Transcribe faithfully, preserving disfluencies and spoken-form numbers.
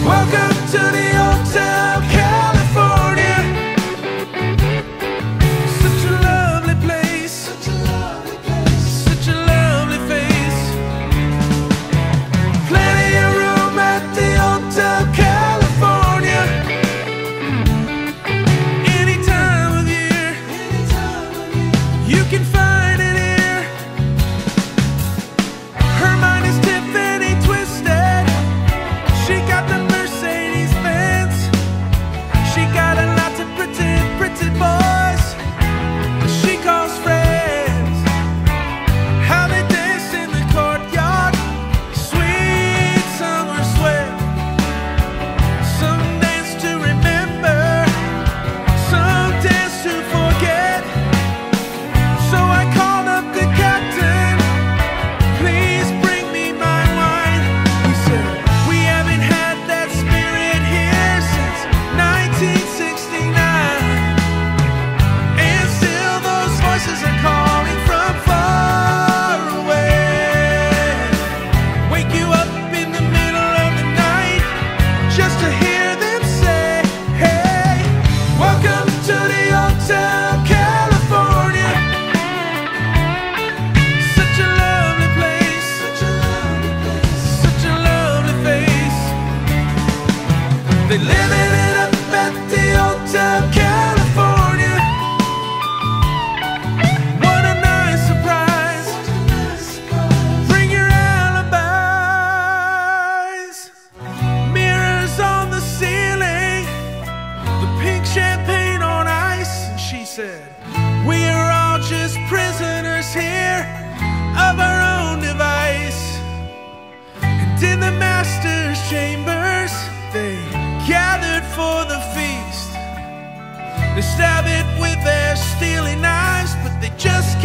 Welcome to the Hotel California. Such a lovely place, such a lovely place, such a lovely face. Plenty of room at the Hotel California. Any time of year, any time of year, you can find it here. Her mind is Tiffany twisted. She got the Mercedes Benz. She got a lot of pretty, pretty boys she calls friends. How they dance in the courtyard, sweet summer sweat. Some dance to remember, some dance to forget. So I called up the captain, please bring me my wine. He said, we haven't had that spirit here since nineteen sixty-nine. And still those voices are calling from far away. Wake you up in the middle of the night just to hear them say, hey, welcome to the Hotel California. Such a lovely place, such a lovely place, such a lovely face. They living it up at the Hotel California. What a nice surprise. Bring your alibis. Mirrors on the ceiling, the pink champagne on ice. And she said, we are all just prisoners here of our own device. And in the master's chambers, they gathered for the feast. They stab it with their steely knives, but they just